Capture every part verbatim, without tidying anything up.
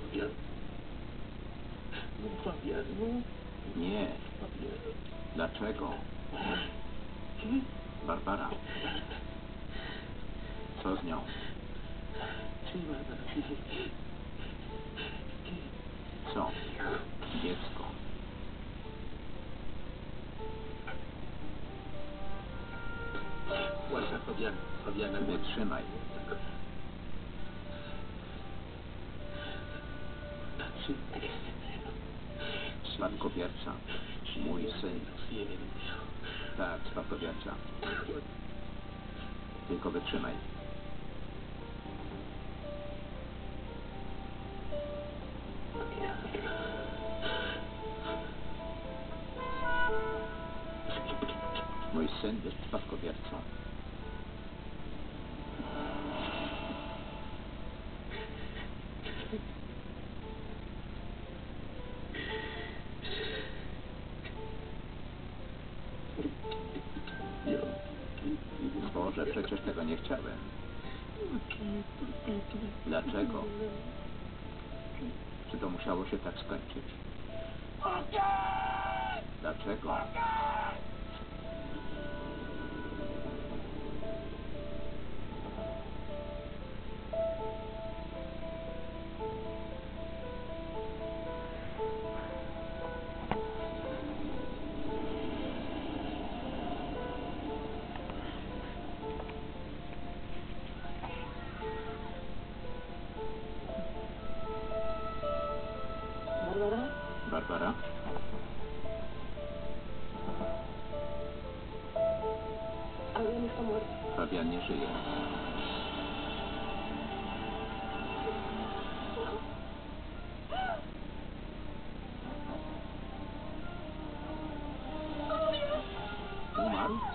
Fabian. No Fabian, no. Nie. Fabian. Dlaczego? Barbara. Co z nią? Czyli Barbara. Co? Dziecko. Właśnie, Fabian. Fabian, Wytrzymaj. Patrzy, tak jest. Spadkobierca. Mój syn. Tak, spadkobierca. Tylko wytrzymaj. Mój syn jest spadkobiercą. Boże, przecież tego nie chciałem. Dlaczego? Czy to musiało się tak skończyć? Dlaczego? Barbara? Barbara? Fabian jest martwy. Fabian nie żyje. Umarł?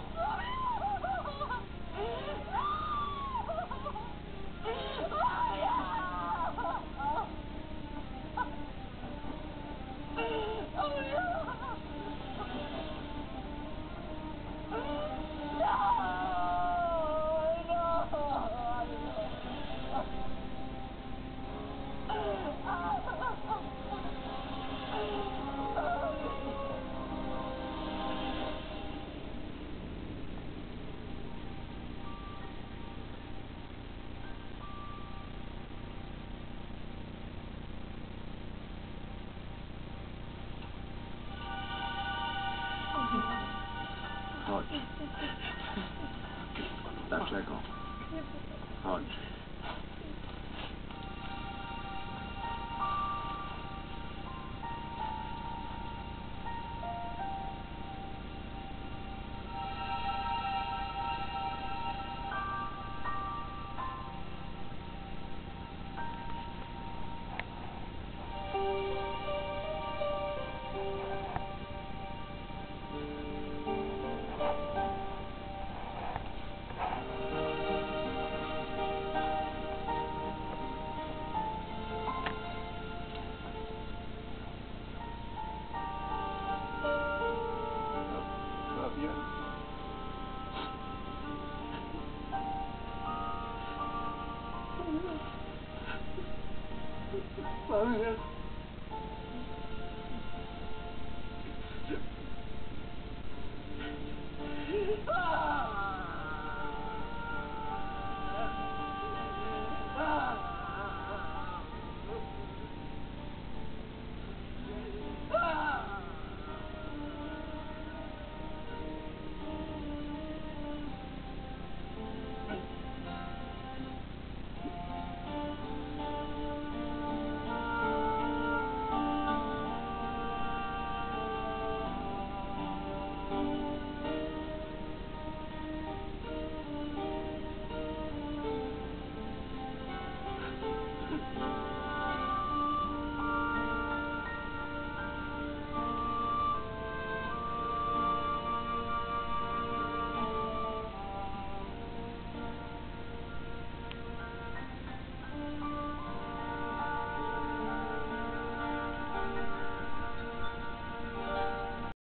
Chodź. Dlaczego? Chodź. Fabian. Fabian.